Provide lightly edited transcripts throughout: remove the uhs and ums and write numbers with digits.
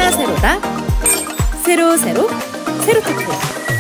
새롭다 새로다 새로토크.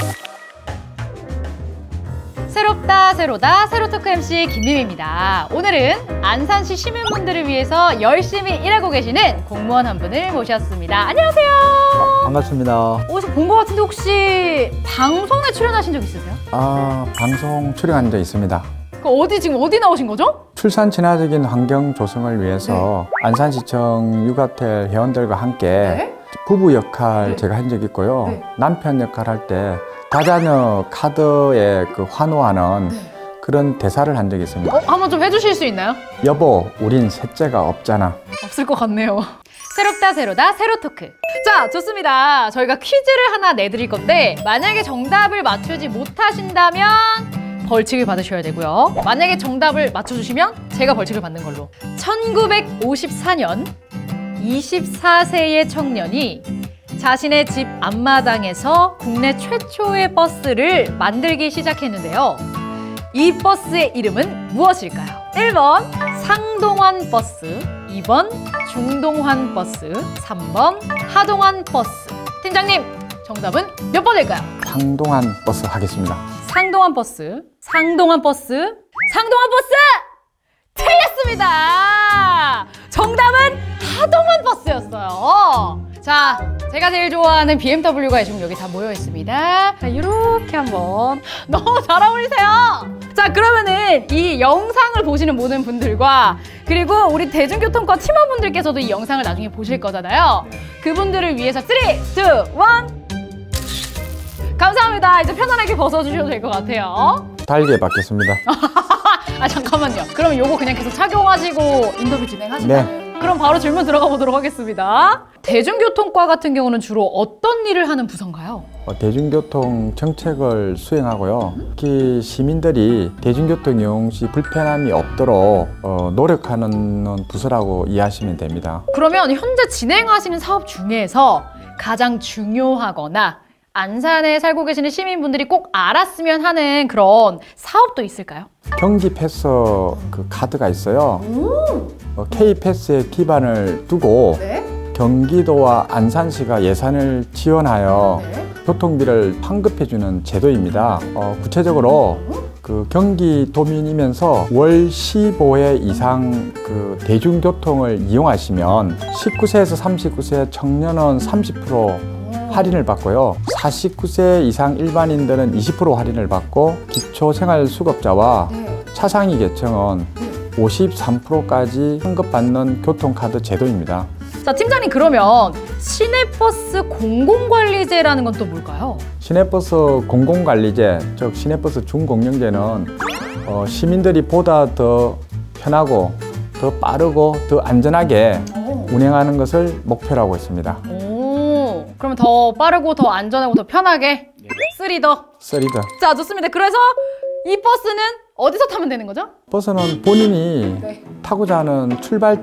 새롭다 새로다 새로토크 MC 김미미입니다. 오늘은 안산시 시민분들을 위해서 열심히 일하고 계시는 공무원 한 분을 모셨습니다. 안녕하세요. 반갑습니다. 어디서 본 것 같은데 혹시 방송에 출연하신 적 있으세요? 방송 출연한 적 있습니다. 지금 어디 나오신 거죠? 출산 친화적인 환경 조성을 위해서 안산시청 육아텔 회원들과 함께 부부 역할 제가 한 적이 있고요. 남편 역할 할 때 다자녀 카드에 환호하는 그런 대사를 한 적이 있습니다. 한번 좀 해주실 수 있나요? 여보, 우린 셋째가 없잖아. 없을 것 같네요. 새롭다 새로다 새로토크. 자, 좋습니다. 저희가 퀴즈를 하나 내드릴 건데 만약에 정답을 맞추지 못하신다면 벌칙을 받으셔야 되고요. 만약에 정답을 맞춰주시면 제가 벌칙을 받는 걸로. 1954년 24세의 청년이 자신의 집 앞마당에서 국내 최초의 버스를 만들기 시작했는데요. 이 버스의 이름은 무엇일까요? 1번 상동환 버스, 2번 중동환 버스, 3번 하동환 버스. 팀장님, 정답은 몇 번일까요? 상동환 버스 하겠습니다. 상동환 버스, 상동환 버스, 상동환 버스! 틀렸습니다! 정답은 하동환 버스였어요. 자, 제가 제일 좋아하는 BMW가 지금 여기 다 모여 있습니다. 자, 이렇게 한번. 너무 잘 어울리세요. 자, 그러면은 이 영상을 보시는 모든 분들과 그리고 우리 대중교통과 팀원분들께서도 이 영상을 나중에 보실 거잖아요. 그분들을 위해서 3, 2, 1. 감사합니다. 이제 편안하게 벗어주셔도 될 것 같아요. 달게 받겠습니다. 잠깐만요. 그럼 요거 그냥 계속 착용하시고 인터뷰 진행하시나요? 네. 그럼 바로 질문 들어가 보도록 하겠습니다. 대중교통과 같은 경우는 주로 어떤 일을 하는 부서인가요? 대중교통 정책을 수행하고요. 특히 시민들이 대중교통 이용 시 불편함이 없도록 노력하는 부서라고 이해하시면 됩니다. 그러면 현재 진행하시는 사업 중에서 가장 중요하거나 안산에 살고 계시는 시민분들이 꼭 알았으면 하는 그런 사업도 있을까요? 경기 패스 카드가 있어요. K 패스에 기반을 두고 경기도와 안산시가 예산을 지원하여 교통비를 환급해주는 제도입니다. 구체적으로 경기도민이면서 월 15회 이상 대중교통을 이용하시면 19세에서 39세 청년은 30% 할인을 받고요. 49세 이상 일반인들은 20% 할인을 받고 기초생활수급자와 차상위 계층은 53%까지 환급받는 교통카드 제도입니다. 자, 팀장님, 그러면 시내버스 공공관리제라는 건 또 뭘까요? 시내버스 공공관리제, 즉 시내버스 준공영제는 시민들이 보다 더 편하고 더 빠르고 더 안전하게 운행하는 것을 목표로 하고 있습니다. 그러면 더 빠르고 더 안전하고 더 편하게 쓰리더. 자, 좋습니다. 그래서 이 버스는 어디서 타면 되는 거죠? 버스는 본인이 타고자 하는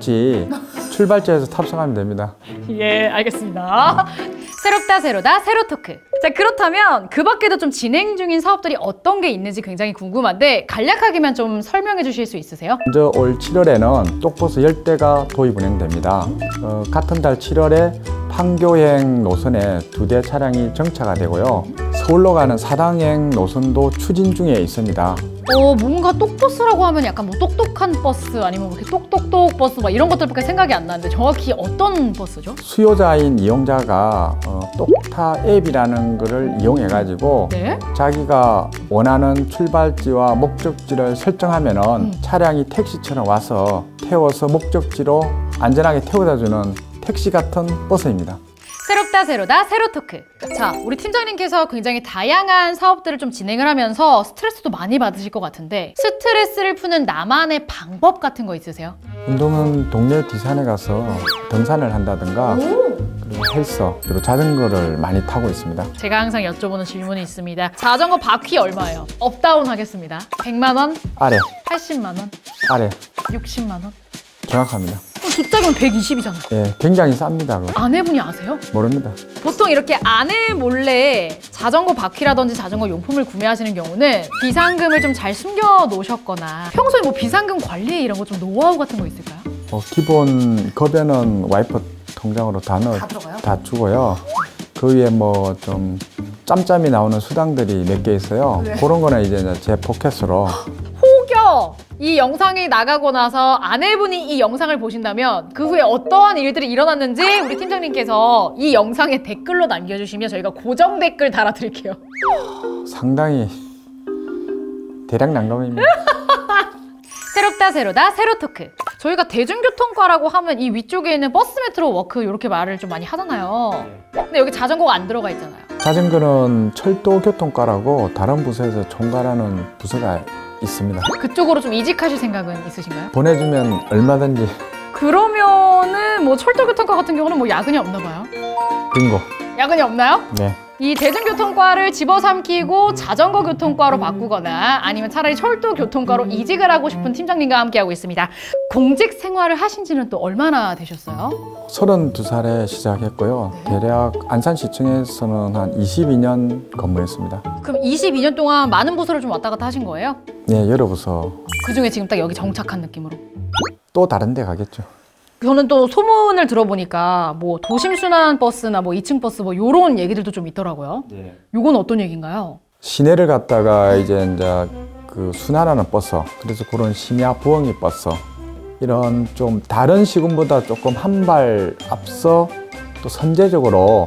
출발지에서 탑승하면 됩니다. 예, 알겠습니다. 새롭다 새로다 새로토크. 자, 그렇다면 그 밖에도 좀 진행 중인 사업들이 어떤 게 있는지 굉장히 궁금한데 간략하게만 좀 설명해 주실 수 있으세요? 먼저 올 7월에는 똑버스 10대가 도입 운행됩니다. 같은 달 7월에 판교행 노선에 2대 차량이 정차가 되고요. 서울로 가는 사당행 노선도 추진 중에 있습니다. 뭔가 똑버스라고 하면 약간 뭐 똑똑한 버스 아니면 이렇게 똑똑똑 버스 막 이런 것들밖에 생각이 안 나는데 정확히 어떤 버스죠? 수요자인 이용자가 똑타 앱이라는 거를 이용해가지고 자기가 원하는 출발지와 목적지를 설정하면은 차량이 택시처럼 와서 태워서 목적지로 안전하게 태워다주는 택시 같은 버스입니다. 새롭다 새로다 새로토크. 자, 우리 팀장님께서 굉장히 다양한 사업들을 좀 진행을 하면서 스트레스도 많이 받으실 것 같은데 스트레스를 푸는 나만의 방법 같은 거 있으세요? 운동은 동네 뒷산에 가서 등산을 한다든가 그리고 헬스, 그리고 자전거를 많이 타고 있습니다. 제가 항상 여쭤보는 질문이 있습니다. 자전거 바퀴 얼마예요? 업다운 하겠습니다. 100만 원? 아래. 80만 원? 아래. 60만 원? 정확합니다. 그럼 뒷자리면 120이잖아요. 네, 굉장히 쌉니다. 그거. 아내분이 아세요? 모릅니다. 보통 이렇게 아내 몰래 자전거 바퀴라든지 자전거 용품을 구매하시는 경우는 비상금을 좀 잘 숨겨 놓으셨거나 평소에 뭐 비상금 관리 이런 거 좀 노하우 같은 거 있을까요? 기본 급여는 와이프 통장으로 다 들어가요? 다 주고요. 그 위에 뭐 좀 짬짬이 나오는 수당들이 몇 개 있어요. 네. 그런 거는 이제 제 포켓으로. 혹여 이 영상이 나가고 나서 아내분이 이 영상을 보신다면 그 후에 어떠한 일들이 일어났는지 우리 팀장님께서 이 영상에 댓글로 남겨주시면 저희가 고정 댓글 달아드릴게요. 상당히 대략 난감입니다. 새롭다 새로다 세로토크. 저희가 대중교통과라고 하면 이 위쪽에 있는 버스 메트로 워크 이렇게 말을 좀 많이 하잖아요. 근데 여기 자전거가 안 들어가 있잖아요. 자전거는 철도교통과라고 다른 부서에서 총괄하는 부서가 있습니다. 그쪽으로 좀 이직하실 생각은 있으신가요? 보내주면 얼마든지. 그러면은 뭐 철도교통과 같은 경우는 뭐 야근이 없나 봐요? 빙고. 야근이 없나요? 네. 이 대중교통과를 집어삼키고 자전거 교통과로 바꾸거나 아니면 차라리 철도 교통과로 이직을 하고 싶은 팀장님과 함께하고 있습니다. 공직 생활을 하신 지는 또 얼마나 되셨어요? 32살에 시작했고요. 대략 안산시청에서는 한 22년 근무했습니다. 그럼 22년 동안 많은 부서를 좀 왔다 갔다 하신 거예요? 네, 여러 부서. 그중에 지금 딱 여기 정착한 느낌으로? 또 다른 데 가겠죠. 저는 또 소문을 들어보니까 뭐 도심순환 버스나 뭐 2층 버스 뭐 요런 얘기들도 좀 있더라고요. 네. 요건 어떤 얘기인가요? 시내를 갔다가 이제 그 순환하는 버스, 그래서 그런 심야 부엉이 버스, 이런 좀 다른 시군보다 조금 한 발 앞서 또 선제적으로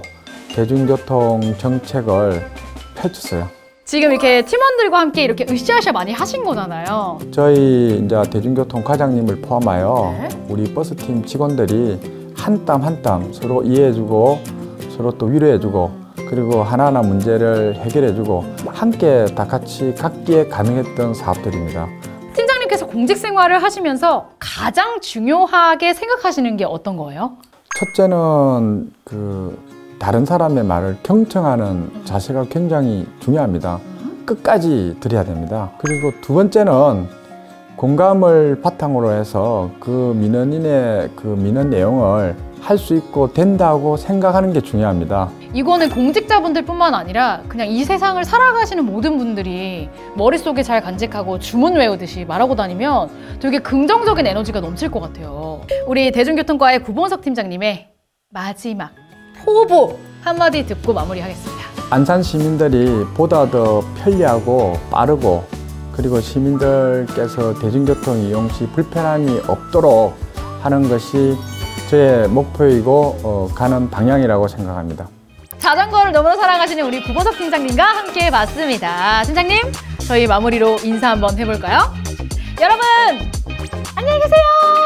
대중교통 정책을 펼쳤어요. 지금 이렇게 팀원들과 함께 이렇게 으쌰으쌰 많이 하신 거잖아요. 저희 이제 대중교통 과장님을 포함하여 네. 우리 버스팀 직원들이 한 땀 한 땀 서로 이해해주고 서로 또 위로해주고 그리고 하나하나 문제를 해결해주고 함께 다 같이 갖기에 가능했던 사업들입니다. 팀장님께서 공직 생활을 하시면서 가장 중요하게 생각하시는 게 어떤 거예요? 첫째는 다른 사람의 말을 경청하는 자세가 굉장히 중요합니다. 끝까지 들어야 됩니다. 그리고 두 번째는 공감을 바탕으로 해서 그 민원인의 그 민원 내용을 할 수 있고 된다고 생각하는 게 중요합니다. 이거는 공직자분들 뿐만 아니라 그냥 이 세상을 살아가시는 모든 분들이 머릿속에 잘 간직하고 주문 외우듯이 말하고 다니면 되게 긍정적인 에너지가 넘칠 것 같아요. 우리 대중교통과의 구본석 팀장님의 마지막 포부 한마디 듣고 마무리하겠습니다. 안산 시민들이 보다 더 편리하고 빠르고 그리고 시민들께서 대중교통 이용 시 불편함이 없도록 하는 것이 저의 목표이고 가는 방향이라고 생각합니다. 자전거를 너무나 사랑하시는 우리 구본석 팀장님과 함께 해봤습니다. 팀장님, 저희 마무리로 인사 한번 해볼까요? 여러분, 안녕히 계세요.